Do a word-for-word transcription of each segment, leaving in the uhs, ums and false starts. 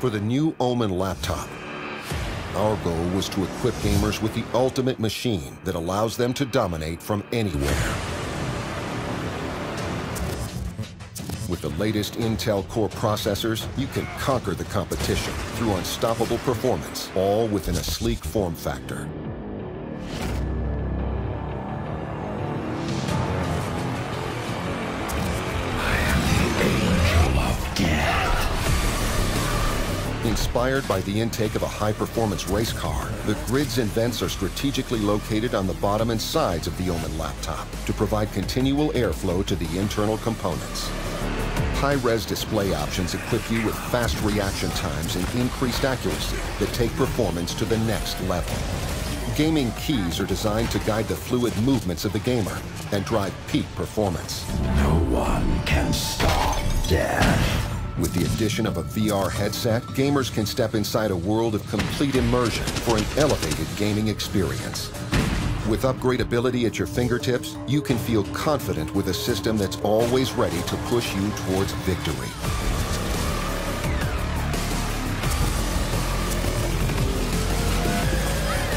For the new Omen laptop, our goal was to equip gamers with the ultimate machine that allows them to dominate from anywhere. With the latest Intel Core processors, you can conquer the competition through unstoppable performance, all within a sleek form factor. I am the Angel of Death. Inspired by the intake of a high-performance race car, the grid's and vents are strategically located on the bottom and sides of the Omen laptop to provide continual airflow to the internal components. High-res display options equip you with fast reaction times and increased accuracy that take performance to the next level. Gaming keys are designed to guide the fluid movements of the gamer and drive peak performance. No one can stop death. With the addition of a V R headset, gamers can step inside a world of complete immersion for an elevated gaming experience. With upgradability at your fingertips, you can feel confident with a system that's always ready to push you towards victory.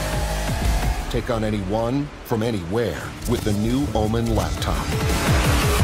Take on anyone from anywhere with the new Omen laptop.